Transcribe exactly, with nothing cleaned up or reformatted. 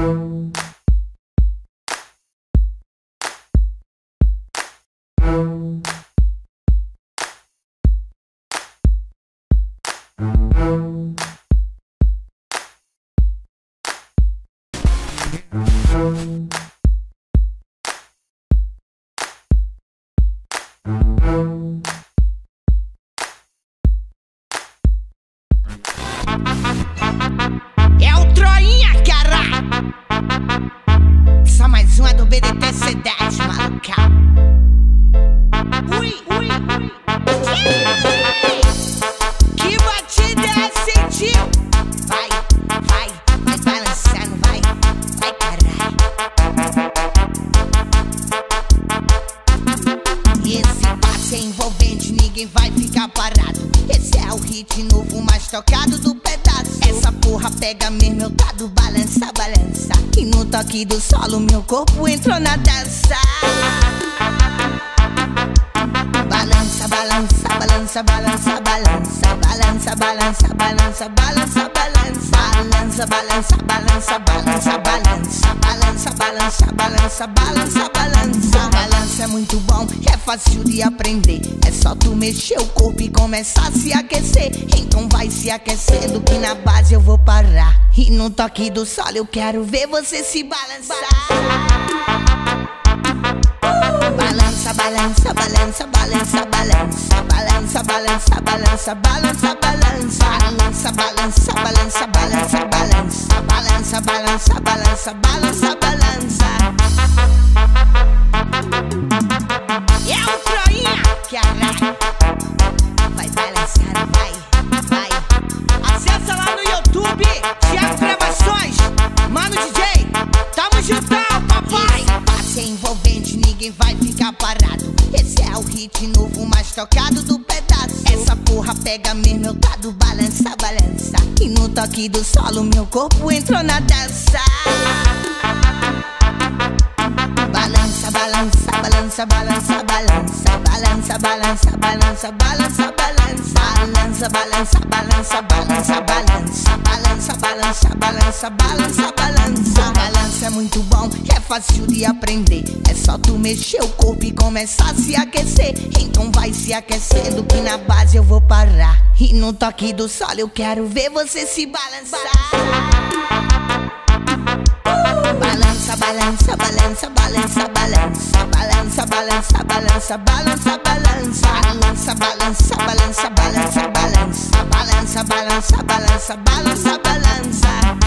É o Troinha, cara! Só mais uma do B D T C dez, maluca. Ui, ui, ui. Que batida é essa, tio? Vai, vai, vai balançando, vai, vai, caralho. E esse passe é envolvente, ninguém vai ficar parado. Esse é o hit novo mais tocado do pedaço. Essa porra pega mesmo, eu dado, balança, balança. E no toque do solo meu corpo entrou na dança. Balança, balança, balança, balança, balança. Balança, balança, balança, balança, balança. Balança, balança, balança, balança, balança. Balança, balança, balança, balança, balança. Balança é muito bom, é fácil de aprender. É só tu mexer o corpo e começar a se aquecer. Então vai se aquecendo que na base eu vou parar. E no toque do solo eu quero ver você se balançar. Balança, balança, balança, balança, balança. Balança, balança, balança, balança, balança. Balança, balança, balança, balança, balança. Balança, balança, balança, balança, balança. É o Troinha, caralho. Vai balançar, vai, vai. Acessa lá no YouTube, Thiago Gravações, Mano D J. Tamo juntão, papai. Passe é envolvente, ninguém vai ficar parado. Esse é o hit novo mais tocado do pedaço. Essa porra pega mesmo, eu dado, balança, balança. E no toque do solo meu corpo entrou na dança. Balança, balança, balança, balança, balança. Balança, balança, balança, balança, balança. Balança, balança, balança, balança, balança. Balança, balança, balança, balança, balança. Balança é muito bom, é fácil de aprender. É só tu mexer o corpo e começar a se aquecer. Então vai se aquecendo que na base eu vou parar. E no toque do solo eu quero ver você se balançar. Balança, balança, balança, balança, balança. Balança, balança, balança, balança, balança. Balança, balança, balança, balança, balança. Balança, balança, balança, balança, balança.